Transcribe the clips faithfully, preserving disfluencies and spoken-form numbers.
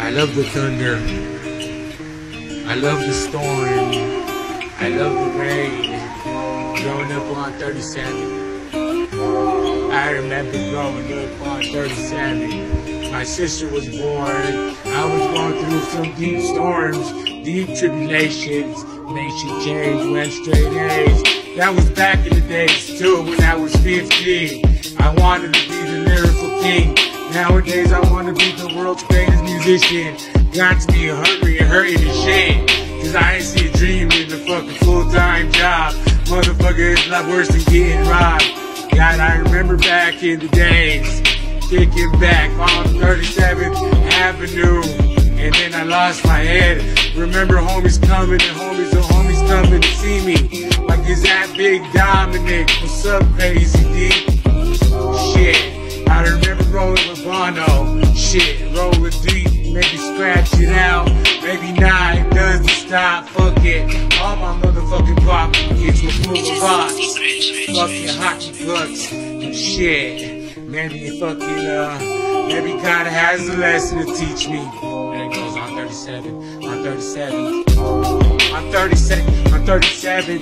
I love the thunder. I love the storm. I love the rain. Growing up on thirty-seven. I remember growing up on thirty-seven. My sister was born. I was going through some deep storms, deep tribulations. Nation change, went straight A's. That was back in the days too, when I was fifteen. I wanted to be the lyrical king. Nowadays I want to be the world's greatest musician. Got to be hungry and hurting and shit, cause I ain't see a dream in the fucking full-time job. Motherfucker, it's a lot worse than getting robbed. God, I remember back in the days, kicking back on thirty-seventh Avenue, and then I lost my head. Remember homies coming and homies and homies coming to see me. Like, is that Big Dominic? What's up, Crazy D? Shit, I remember rolling with Bono. Shit, rolling deep, maybe scratch it out. Maybe not, it doesn't stop, fuck it. All my motherfucking poppin' kids will pull the box. Fucking hockey pucks and shit. Maybe fucking, uh, maybe God has a lesson to teach me. And it goes on thirty-seven, on thirty-seven, on thirty-seven, on thirty-seven.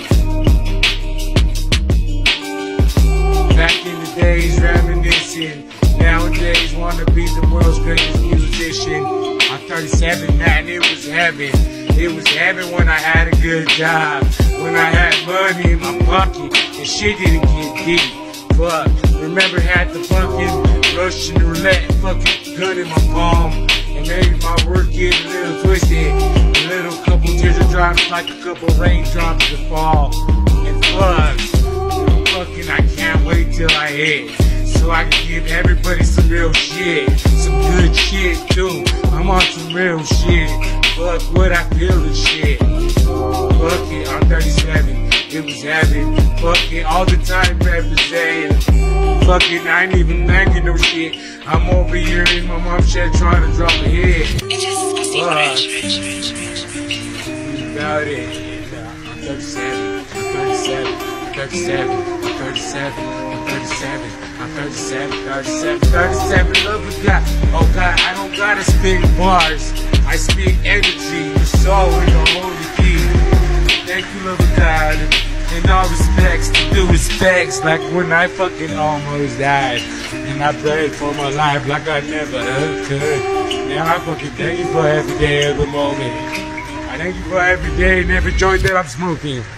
Back in the days, reminiscing. Nowadays, wanna be the world's greatest musician. On thirty-seven, man, it was heaven. It was heaven when I had a good job. When I had money in my pocket and shit didn't get deep. Fuck, remember had the fucking Russian roulette, fucking gun in my palm, and made my work get a little twisted. A little couple tears of drops like a couple raindrops to fall. And fuck, fucking I can't wait till I hit, so I can give everybody some real shit, some good shit too. I'm on some real shit. Fuck what I feel and shit. Fuck it, on thirty-seven, it was heaven. Fuck it, all the time representing. Fuck it, I ain't even banging no shit. I'm over here in my mom's shed trying to drop a hit. Fuck. About it. On thirty-seven, on thirty-seven, on thirty-seven, on thirty-seven, on thirty-seven, on thirty-seven, thirty-seven, thirty-seven, love with God. Oh God, I don't gotta spit bars. I speak energy, the soul, and the holy key. Thank you, love of God. In all respects, to do respects, like when I fucking almost died. And I prayed for my life like I never could. Now I fucking thank you for every day of the moment. I thank you for every day and every joint that I'm smoking.